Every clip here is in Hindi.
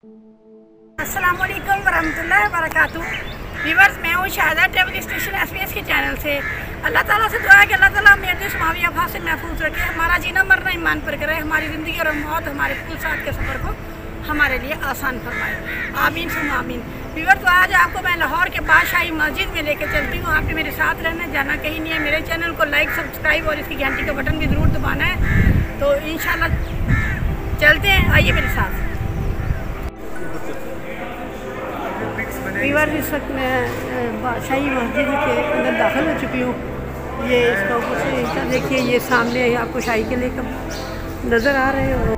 अस्सलाम वालेकुम वरहमतुल्लाहि वबरकातुहू। व्यूअर्स, मैं हूँ शाहिदा ट्रैवल स्टेशन SBS के चैनल से। अल्लाह ताला से दुआ है कि अल्लाह ताला मेरे देश मावी आफा से महफूज रखे, हमारा जीना मरना ईमान पर करे, हमारी ज़िंदगी और मौत हमारे कुल साथ के सफ़र को हमारे लिए आसान फरमाए। आमीन सुम्मा आमीन। व्यूअर्स, तो आज आपको मैं लाहौर के बादशाही मस्जिद में लेकर चलती हूँ। आपने मेरे साथ रहना, जाना कहीं नहीं है। मेरे चैनल को लाइक, सब्सक्राइब और इसकी घंटी का बटन भी ज़रूर दबाना है। तो इंशाल्लाह चलते हैं, आइए मेरे साथ। व्यूअर्स, इस वक्त मैं बादशाही मस्जिद के अंदर दाखिल हो चुकी हूँ। ये इसका ऊपर से हिस्सा देखिए, ये सामने आपको शाही के लिए नज़र आ रहे हो।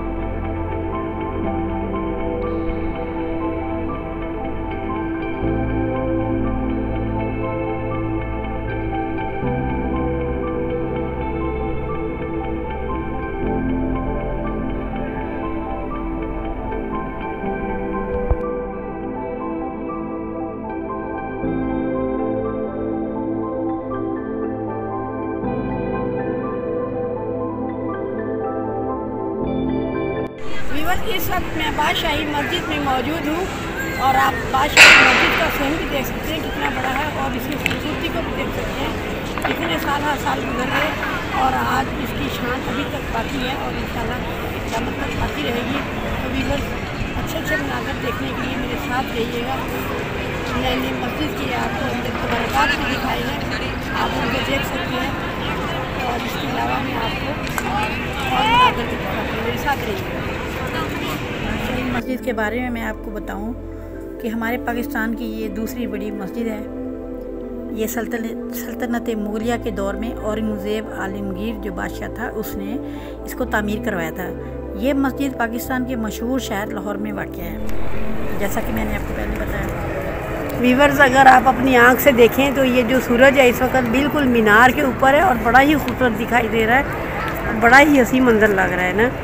इस वक्त मैं बादशाही मस्जिद में मौजूद हूँ और आप बादशाही मस्जिद का सहन भी देख सकते हैं कितना बड़ा है, और इसकी खूबसूरती को भी देख सकते हैं। इतने साल हर साल गुजर गए और आज इसकी शान अभी तक बाकी है और इंशाल्लाह क़यामत तक बाकी रहेगी। तो व्यूअर्स, अच्छे अच्छे मनाज़र देखने के लिए मेरे साथ रहिएगा। नई नई मस्जिद की आपको अंदर के बरक़ात भी दिखाई है, आप उनको देख सकते हैं। और इसके अलावा मैं आपको और मनाज़र भी दिखाती हूँ, मेरे साथ रहिएगा। मस्जिद के बारे में मैं आपको बताऊं कि हमारे पाकिस्तान की ये दूसरी बड़ी मस्जिद है। ये सल्तनत मुग़लिया के दौर में औरंगज़ेब आलमगीर जो बादशाह था उसने इसको तामीर करवाया था। ये मस्जिद पाकिस्तान के मशहूर शहर लाहौर में वाक़या है, जैसा कि मैंने आपको पहले बताया। व्यूअर्स, अगर आप अपनी आँख से देखें तो ये जो सूरज है इस वक्त बिल्कुल मीनार के ऊपर है और बड़ा ही खूबसूरत दिखाई दे रहा है, बड़ा ही हसी मंजर लग रहा है ना।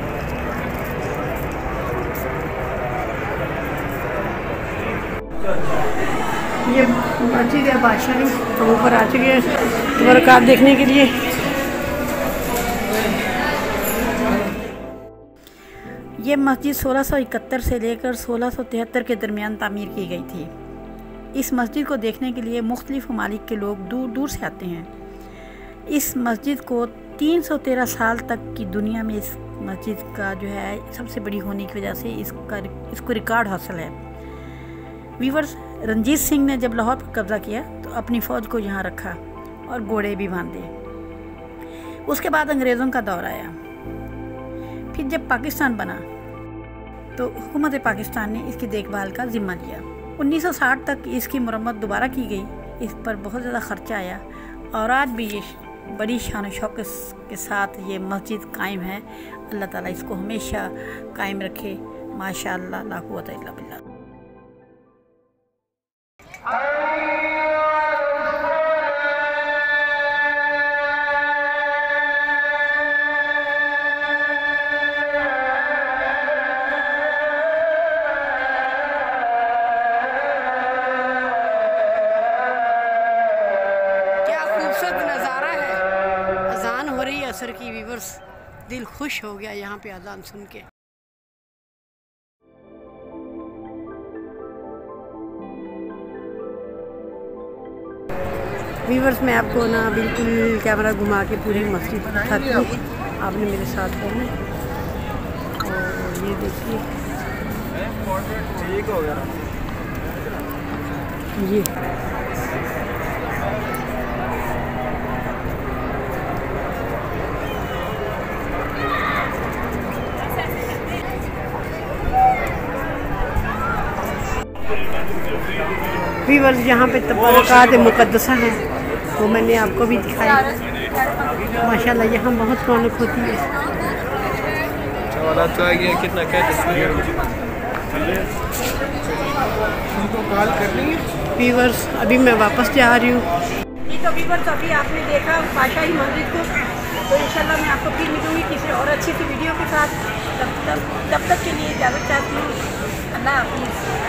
ये मस्जिद है बादशाही, हम ऊपर आ चुके हैं बरक़ात देखने के लिए। ये मस्जिद 1671 से लेकर 1673 के दरमियान तामीर की गई थी। इस मस्जिद को देखने के लिए मुख्तलिफ़ ममालिक के लोग दूर दूर से आते हैं। इस मस्जिद को 313 साल तक की दुनिया में इस मस्जिद का जो है सबसे बड़ी होने की वजह से इसको रिकॉर्ड हासिल है। व्यूअर्स, रंजीत सिंह ने जब लाहौर पर कब्ज़ा किया तो अपनी फ़ौज को यहाँ रखा और घोड़े भी बांधे। उसके बाद अंग्रेज़ों का दौर आया। फिर जब पाकिस्तान बना तो हुकूमत पाकिस्तान ने इसकी देखभाल का ज़िम्मा लिया। 1960 तक इसकी मरम्मत दोबारा की गई। इस पर बहुत ज़्यादा ख़र्चा आया और आज भी ये बड़ी शान और शौक़त के साथ ये मस्जिद कायम है। अल्लाह ताला इसको हमेशा कायम रखे। माशाअल्लाह, ला कुव्वता इल्ला बिल्लाह। नज़ारा है, अजान हो रही है असर की। व्यूअर्स, दिल खुश हो गया यहाँ पे अजान सुन के। व्यूअर्स, मैं आपको ना बिल्कुल कैमरा घुमा के पूरी मस्जिद दिखाती हूँ, आपने मेरे साथ रहना। और ये देखिए, ठीक हो गया ये व्यूअर्स, यहाँ पे तबरक़ात मुक़द्दसा है, वो मैंने आपको भी दिखाया। माशाल्लाह यहाँ बहुत रौनक होती है। कितना व्यूअर्स, अभी मैं वापस जा रही हूँ। तो व्यूअर्स, अभी आपने देखा बादशाही मस्जिद को, तो इंशाल्लाह मैं आपको फिर मिलूँगी किसी और अच्छी सी वीडियो के साथ। तब तक के लिए इजाज़त चाहती हूँ। अल्लाह हाफ़िज़।